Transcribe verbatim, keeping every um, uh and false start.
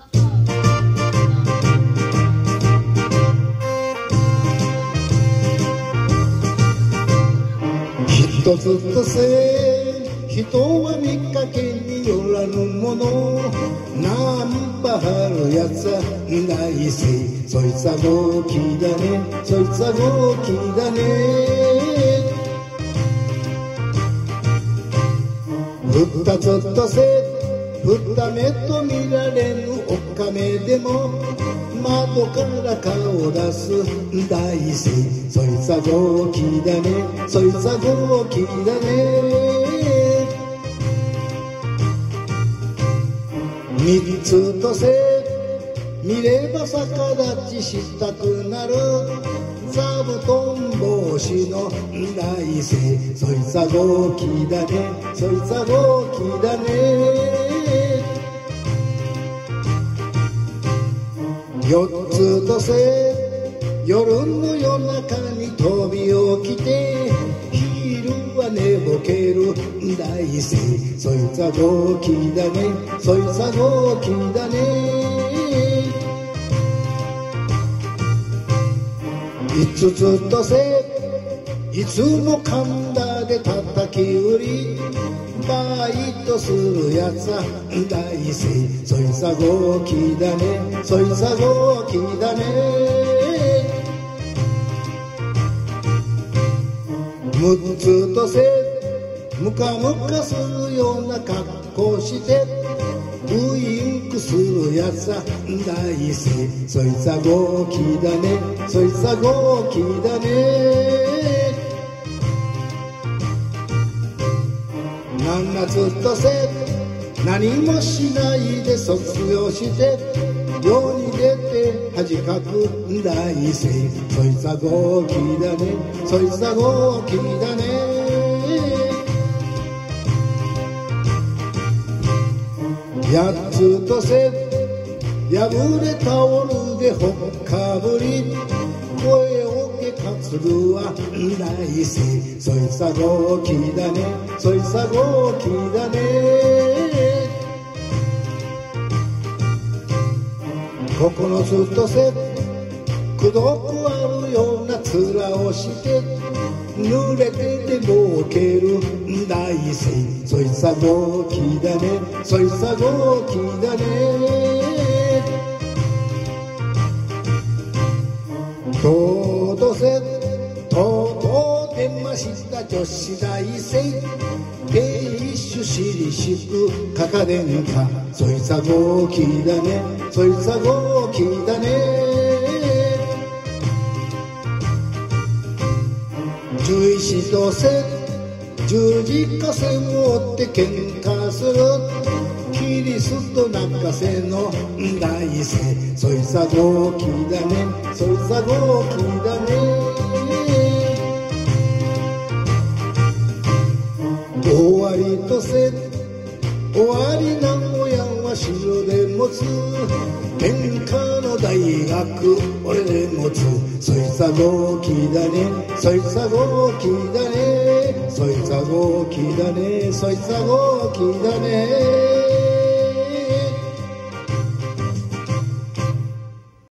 一つとせ人は見かけによらぬもの、ナンパ張るやつはないせ、そいつは豪気だね、そいつは豪気だね。二つとせ二目と見られぬおっかめでも窓から顔出す大せ、そいつは豪気だね、そいつは豪気だね。三つとせ見れば逆立ちしたくなる座布団帽子の大せ、そいつは豪気だね、そいつは豪気だね。四つとせ夜の夜中に飛び起きて昼は寝ぼける大せ、そいつは豪気だね、そいつは豪気だね。五つとせいつも神田で叩き売りバイトするやつは大せ、そいつは豪気だね、そいつは豪気だね。六つとせムカムカするような格好してウインクするやつは大せ、そいつは豪気だね、そいつは豪気だね。七つとせ何もしないで卒業して世に出て恥かく大せ、そいつは豪気だね、そいつは豪気だね。八つとせ破れタオルでほっかぶり声をけかつるは大せ、そいつは豪気だね、そいつは豪気だね。九つとせくどくあるような面をして濡れてでもける大せ、そいつは豪気だね、そいつは豪気だね。とうとせとうとう出ました女子大生亭主しりしくかかでんか、そいつは豪気だね、そいつは豪気だね。十一とせ十字架線を追って喧嘩するキリスト泣かせの大せ、そいつは豪気だね、そいつは豪気だね。終わりとせ終わり名古屋は城で持つ天下の大学俺で持つ、そいつは豪気だね、そいつは豪気だね、そいつは豪気だね、そいつは豪気だね。